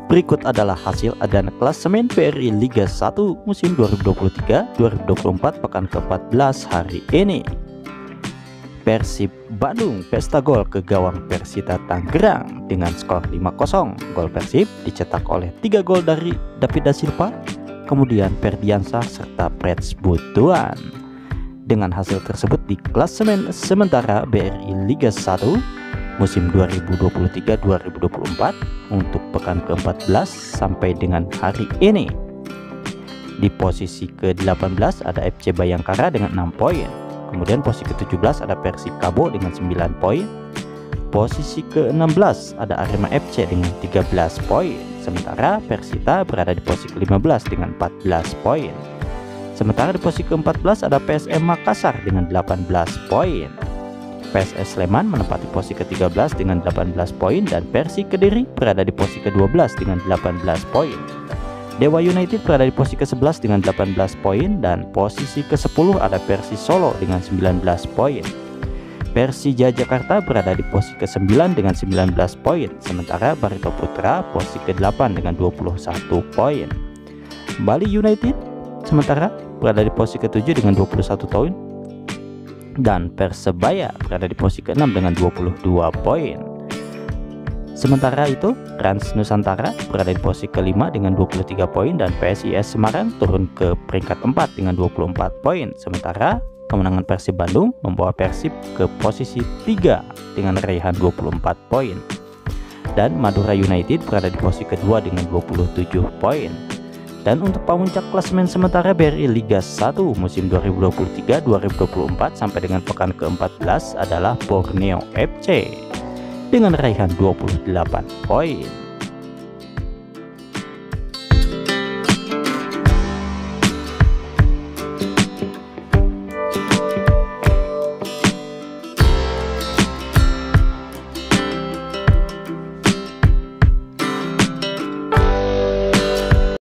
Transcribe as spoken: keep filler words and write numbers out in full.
Berikut adalah hasil dan klasemen B R I Liga satu musim dua ribu dua puluh tiga dua ribu dua puluh empat pekan ke-empat belas hari ini. Persib Bandung pesta gol ke gawang Persita Tangerang dengan skor lima kosong. Gol Persib dicetak oleh tiga gol dari David da Silva, kemudian Ferdiansyah serta Prets Butuan. Dengan hasil tersebut di klasemen sementara B R I Liga satu musim dua ribu dua puluh tiga dua ribu dua puluh empat untuk pekan ke-empat belas sampai dengan hari ini. Di posisi ke delapan belas ada F C Bayangkara dengan enam poin. Kemudian posisi ke tujuh belas ada Persikabo dengan sembilan poin. Posisi ke enam belas ada Arema F C dengan tiga belas poin. Sementara Persita berada di posisi ke lima belas dengan empat belas poin. Sementara di posisi ke empat belas ada P S M Makassar dengan delapan belas poin. P S S Sleman menempati posisi ke tiga belas dengan delapan belas poin dan Persik Kediri berada di posisi ke dua belas dengan delapan belas poin. Dewa United berada di posisi ke sebelas dengan delapan belas poin dan posisi ke sepuluh ada Persis Solo dengan sembilan belas poin. Persija Jakarta berada di posisi ke sembilan dengan sembilan belas poin, sementara Barito Putra posisi ke delapan dengan dua puluh satu poin. Bali United sementara berada di posisi ke tujuh dengan dua puluh satu poin dan Persebaya berada di posisi ke enam dengan dua puluh dua poin. Sementara itu Rans Nusantara berada di posisi ke lima dengan dua puluh tiga poin dan P S I S Semarang turun ke peringkat empat dengan dua puluh empat poin. Sementara kemenangan Persib Bandung membawa Persib ke posisi tiga dengan raihan dua puluh empat poin. Dan Madura United berada di posisi kedua dengan dua puluh tujuh poin. Dan untuk pemuncak klasemen sementara B R I Liga satu musim dua ribu dua puluh tiga dua ribu dua puluh empat sampai dengan pekan ke-empat belas adalah Borneo F C dengan raihan dua puluh delapan poin.